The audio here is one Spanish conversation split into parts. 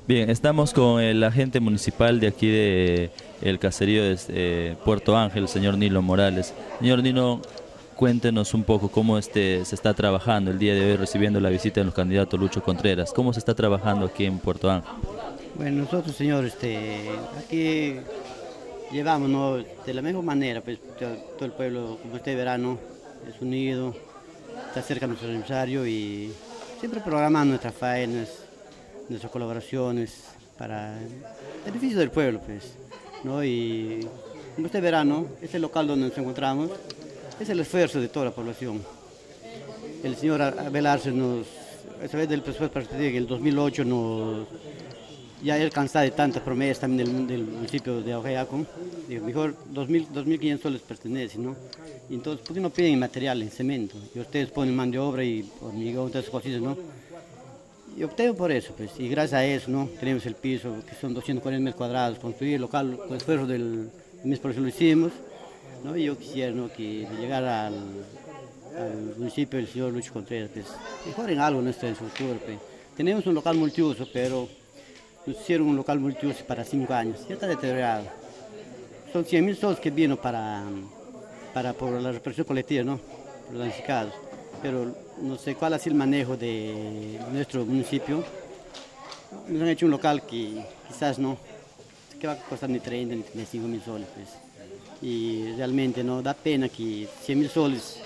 Bien, estamos con el agente municipal de aquí de el caserío de Puerto Ángel, el señor Nilo Morales. Señor Nilo, cuéntenos un poco cómo se está trabajando el día de hoy recibiendo la visita de los candidatos Lucho Contreras. ¿Cómo se está trabajando aquí en Puerto Ángel? Bueno, nosotros, señor, aquí llevamos, ¿no?, de la mejor manera, pues todo el pueblo, como usted verá, ¿no?, es unido, está cerca de nuestro aniversario y siempre programando nuestras faenas, nuestras colaboraciones para el beneficio del pueblo, pues, ¿no? Y como usted verá, ¿no?, este local donde nos encontramos es el esfuerzo de toda la población. El señor Abel Arce a través del presupuesto partidario en el 2008 ya él cansado de tantas promesas también del municipio de Aujayaco, digo, mejor 2.500 soles pertenece, ¿no? Y entonces, ¿por qué no piden material en cemento? Y ustedes ponen mano de obra y hormigón, todas esas cositas, ¿no? Y opté por eso, pues, y gracias a eso, ¿no?, tenemos el piso, que son 240 metros cuadrados, construir el local con esfuerzo del mes, por eso lo hicimos, ¿no? Y yo quisiera, ¿no?, que llegar al municipio del señor Lucho Contreras, pues, mejoren algo nuestra infraestructura, pues. Tenemos un local multiuso, pero nos hicieron un local multiuso para 5 años, ya está deteriorado. Son 100.000 soles que vino por la reparación colectiva, ¿no?, por los damnificados. Pero no sé cuál ha sido el manejo de nuestro municipio. Nos han hecho un local que quizás no, que va a costar ni 30 ni 35.000 soles, pues. Y realmente no da pena que 100.000 soles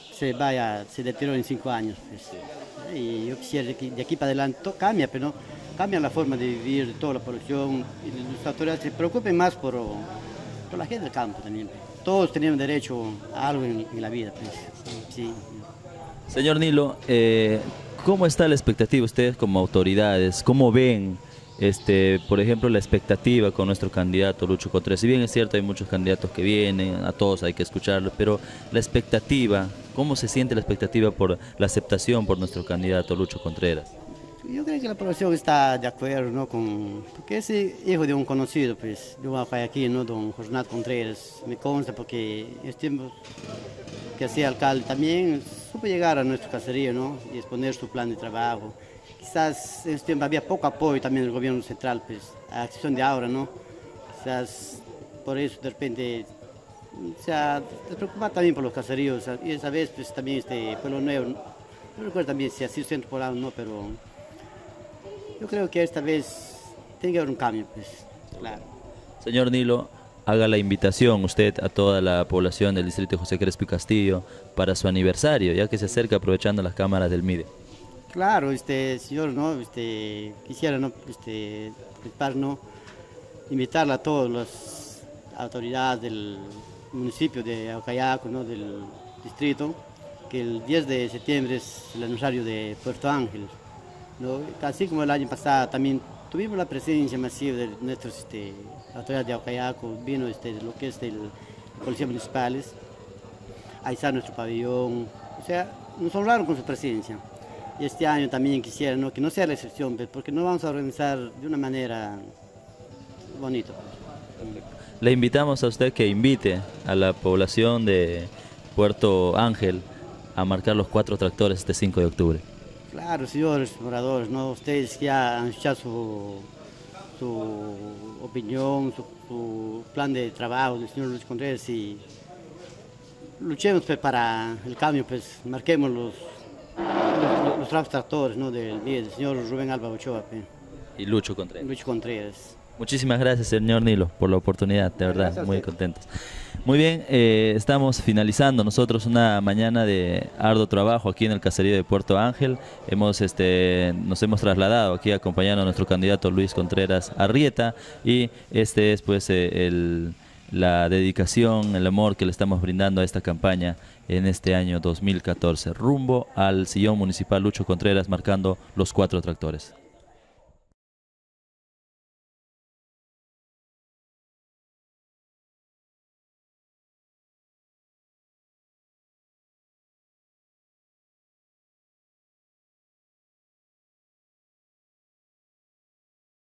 se deteriore en 5 años, pues. Y yo quisiera que de aquí para adelante todo cambia, pero no cambia la forma de vivir de toda la población y las autoridades se preocupen más por la gente del campo también. Todos tenemos derecho a algo en la vida, pues. Sí. Señor Nilo, ¿cómo está la expectativa ustedes como autoridades? ¿Cómo ven, por ejemplo, la expectativa con nuestro candidato Lucho Contreras? Si bien es cierto, hay muchos candidatos que vienen, a todos hay que escucharlos, pero la expectativa, ¿cómo se siente la expectativa por la aceptación por nuestro candidato Lucho Contreras? Yo creo que la población está de acuerdo, ¿no?, porque es hijo de un conocido, pues, de un aquí, ¿no?, don Jornat Contreras, me consta porque es tiempo que hacía alcalde también supo llegar a nuestro caserío, ¿no?, y exponer su plan de trabajo. Quizás en ese tiempo había poco apoyo también del gobierno central, pues, a excepción de ahora, ¿no? Quizás por eso de repente se ha preocupado también por los caseríos, y esa vez pues también Pueblo Nuevo, no recuerdo también si ha sido centro poblado o no, pero yo creo que esta vez tiene que haber un cambio, pues, claro. Señor Nilo, haga la invitación usted a toda la población del distrito de José Crespo y Castillo para su aniversario, ya que se acerca aprovechando las cámaras del MIDE. Claro, señor, ¿no?, quisiera, ¿no?, ¿no?, invitarla a todas las autoridades del municipio de Aujayaco, ¿no?, del distrito, que el 10 de septiembre es el aniversario de Puerto Ángel, ¿no? Así como el año pasado también tuvimos la presencia masiva de nuestras autoridades de Aujayaco, vino lo que es el policía municipales, ahí está nuestro pabellón, o sea, nos honraron con su presencia. Y este año también quisiera, ¿no?, que no sea la excepción, porque no vamos a organizar de una manera bonita. Le invitamos a usted que invite a la población de Puerto Ángel a marcar los 4 tractores este 5 de octubre. Claro, señores moradores, ¿no?, ustedes ya han escuchado su opinión, su plan de trabajo del señor Luis Contreras, y luchemos, pues, para el cambio, pues, marquemos los tractores, ¿no?, del señor Rubén Alba Ochoa, pues. Y Lucho Contreras. Lucho Contreras. Muchísimas gracias, señor Nilo, por la oportunidad, de verdad, muy contentos. Muy bien, estamos finalizando nosotros una mañana de arduo trabajo aquí en el caserío de Puerto Ángel. Nos hemos trasladado aquí acompañando a nuestro candidato Luis Contreras Arrieta, y este es pues la dedicación, el amor que le estamos brindando a esta campaña en este año 2014, rumbo al sillón municipal Lucho Contreras, marcando los 4 tractores.